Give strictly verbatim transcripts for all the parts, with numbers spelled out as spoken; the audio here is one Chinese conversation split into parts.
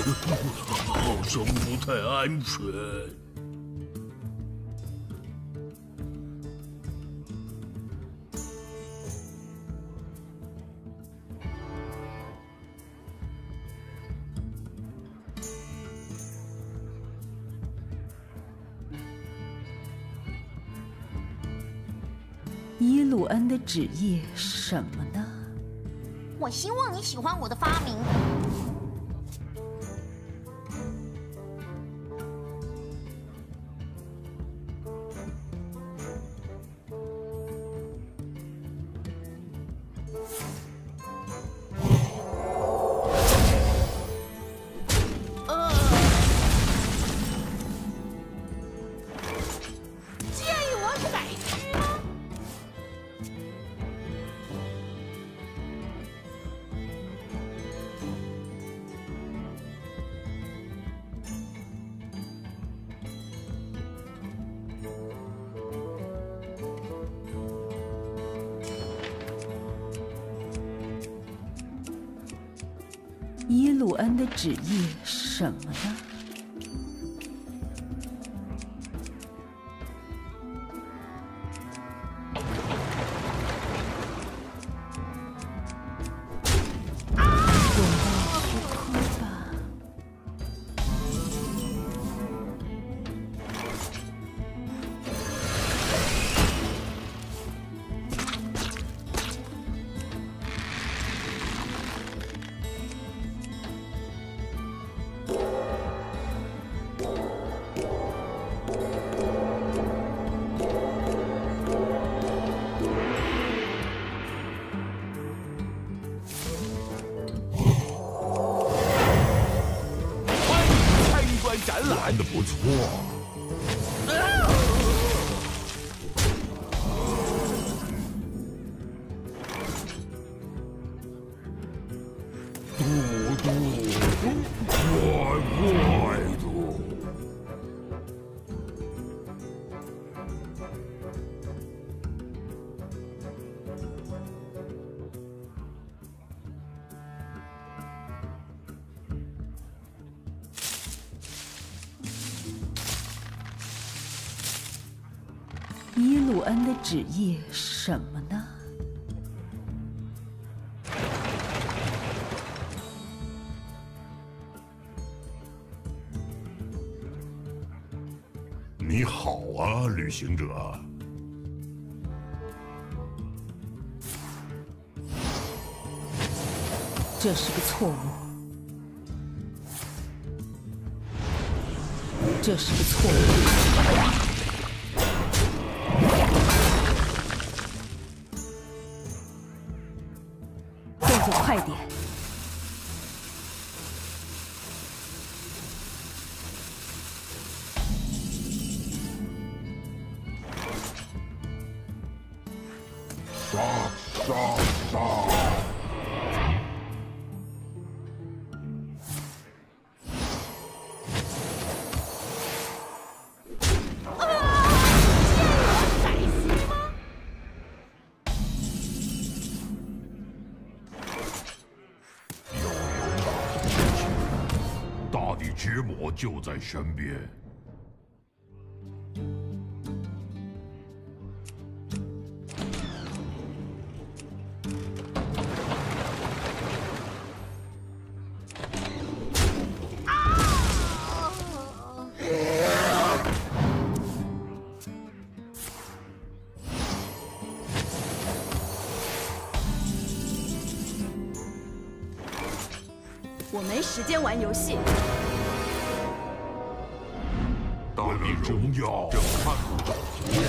好像不太安全。 耶鲁恩的旨意是什么呢？ 我希望你喜欢我的发明。呃，介意我改区吗？ 耶鲁恩的旨意是什么呢？滚到虚空吧！ 展览玩的不错。嘟嘟，快快嘟！ 耶鲁恩的旨意是什么呢？ 你好啊，旅行者。 这是个错误。这是个错误。 动作快点！ 杀杀杀！大地之母就在身边。 我没时间玩游戏。 大地荣耀正看不着头。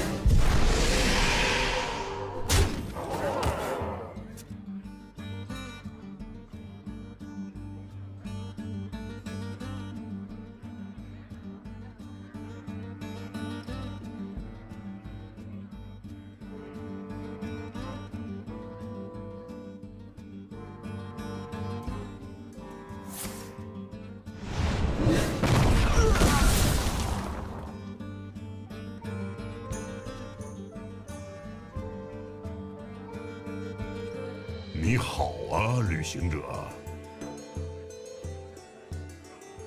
你好啊，旅行者。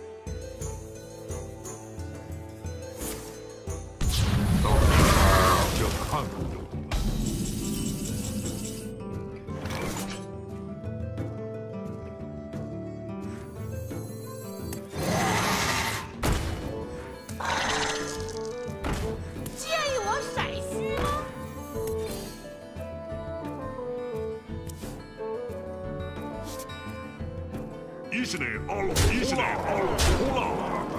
伊是内，阿鲁伊是内，阿鲁呼啦。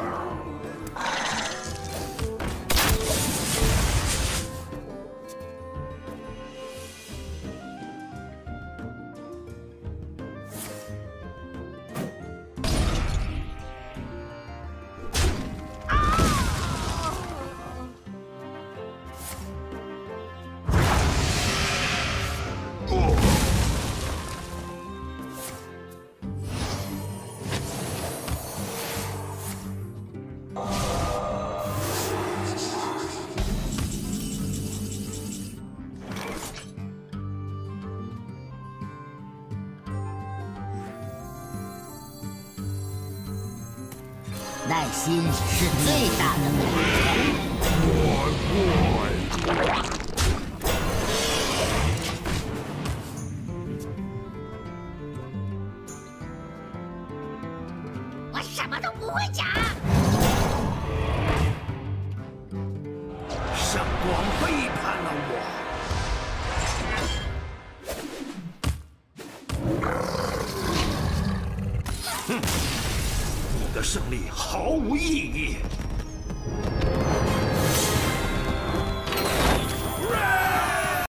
耐心是最大的武器。 我什么都不会讲。 圣光背叛了我。哼！ 你的胜利毫无意义。